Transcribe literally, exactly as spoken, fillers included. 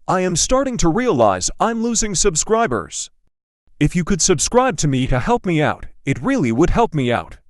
I am starting to realize I'm losing subscribers. If you could subscribe to me to help me out, it really would help me out.